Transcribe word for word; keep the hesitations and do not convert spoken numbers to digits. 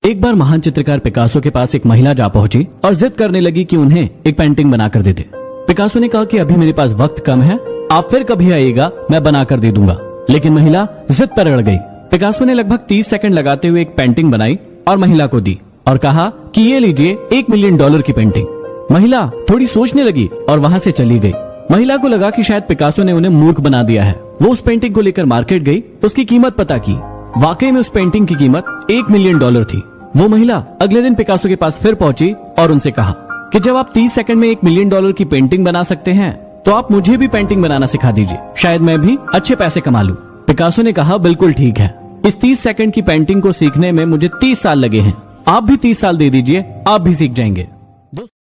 एक बार महान चित्रकार पिकासो के पास एक महिला जा पहुंची और जिद करने लगी कि उन्हें एक पेंटिंग बनाकर दे दे। पिकासो ने कहा कि अभी मेरे पास वक्त कम है, आप फिर कभी आइएगा, मैं बनाकर दे दूंगा। लेकिन महिला जिद पर अड़ गई। पिकासो ने लगभग तीस सेकंड लगाते हुए एक पेंटिंग बनाई और महिला को दी और कहा कि ये लीजिए एक मिलियन डॉलर की पेंटिंग। महिला थोड़ी सोचने लगी और वहाँ से चली गई। महिला को लगा कि शायद पिकासो ने उन्हें मूर्ख बना दिया है। वो उस पेंटिंग को लेकर मार्केट गई, उसकी कीमत पता की। वाकई में उस पेंटिंग की कीमत एक मिलियन डॉलर थी। वो महिला अगले दिन पिकासो के पास फिर पहुंची और उनसे कहा कि जब आप तीस सेकंड में एक मिलियन डॉलर की पेंटिंग बना सकते हैं तो आप मुझे भी पेंटिंग बनाना सिखा दीजिए, शायद मैं भी अच्छे पैसे कमा लूं। पिकासो ने कहा बिल्कुल ठीक है, इस तीस सेकंड की पेंटिंग को सीखने में मुझे तीस साल लगे हैं, आप भी तीस साल दे दीजिए, आप भी सीख जाएंगे।